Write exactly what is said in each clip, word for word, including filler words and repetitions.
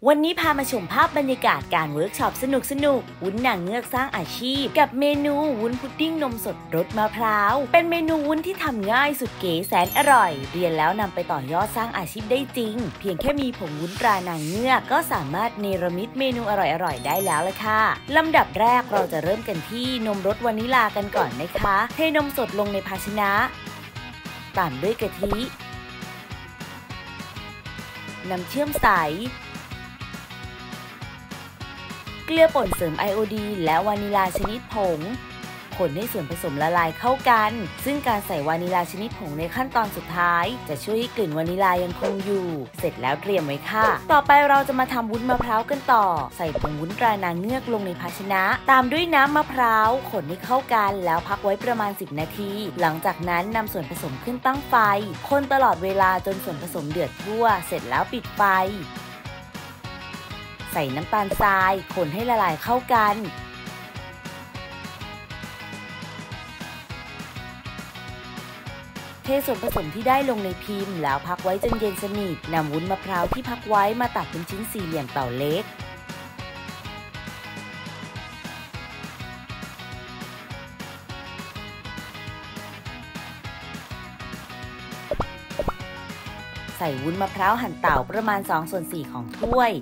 วันนี้พามาชมภาพบรรยากาศการเวิร์กช็อปสนุกสนุกวุ้นนางเงือกสร้างอาชีพกับเมนูวุ้นพุดดิ้งนมสดรสมะพร้าวเป็นเมนูวุ้นที่ทำง่ายสุดเก๋แสนอร่อยเรียนแล้วนำไปต่อยอดสร้างอาชีพได้จริงเพียงแค่มีผงวุ้นตรานางเงือกก็สามารถเนรมิตเมนูอร่อยๆได้แล้วละค่ะลำดับแรกเราจะเริ่มกันที่นมรสวานิลากันก่อนนะคะเทนมสดลงในภาชนะตามด้วยกะทิน้ำเชื่อมใสเกลือป่นเสริมไอโอดีนและวานิลาชนิดผงคนให้ส่วนผสมละลายเข้ากันซึ่งการใส่วานิลาชนิดผงในขั้นตอนสุดท้ายจะช่วยให้กลิ่นวานิลายังคงอยู่เสร็จแล้วเตรียมไว้ค่ะต่อไปเราจะมาทำวุ้นมะพร้าวกันต่อใส่ผงวุ้นตรานางเงือกลงในภาชนะตามด้วยน้ำมะพร้าวคนให้เข้ากันแล้วพักไว้ประมาณสิบนาทีหลังจากนั้นนำส่วนผสมขึ้นตั้งไฟคนตลอดเวลาจนส่วนผสมเดือดทั่วเสร็จแล้วปิดไฟใส่น้ำตาลทรายคนให้ละลายเข้ากันเทส่วนผสมที่ได้ลงในพิมพ์แล้วพักไว้จนเย็นสนิทนำวุ้นมะพร้าวที่พักไว้มาตัดเป็นชิ้นสี่เหลี่ยมเต่าเล็กใส่วุ้นมะพร้าวหั่นเต่าประมาณสองส่วนสี่ของถ้วย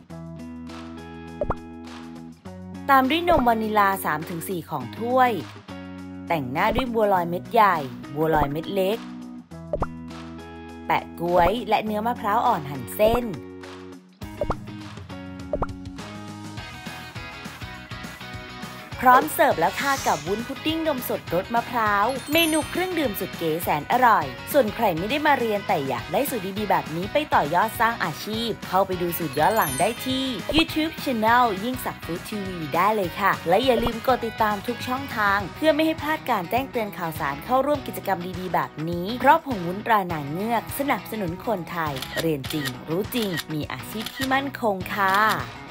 ตามด้วยนมวานิลา สามถึงสี่ ของถ้วยแต่งหน้าด้วยบัวลอยเม็ดใหญ่บัวลอยเม็ดเล็กแปะก๊วยและเนื้อมะพร้าวอ่อนหั่นเส้นพร้อมเสิร์ฟแล้วค่ะกับวุ้นพุดดิ้งนมสดรสมะพร้าวเมนูเครื่องดื่มสุดเก๋แสนอร่อยส่วนใครไม่ได้มาเรียนแต่อยากได้สูตรดีๆแบบนี้ไปต่อยอดสร้างอาชีพเข้าไปดูสูตรย้อนหลังได้ที่ YouTube Channel ยิ่งศักดิ์ฟู้ดทีวีได้เลยค่ะและอย่าลืมกดติดตามทุกช่องทางเพื่อไม่ให้พลาดการแจ้งเตือนข่าวสารเข้าร่วมกิจกรรมดีๆแบบนี้เพราะผงวุ้นตรานางเงือกสนับสนุนคนไทยเรียนจริงรู้จริงมีอาชีพที่มั่นคงค่ะ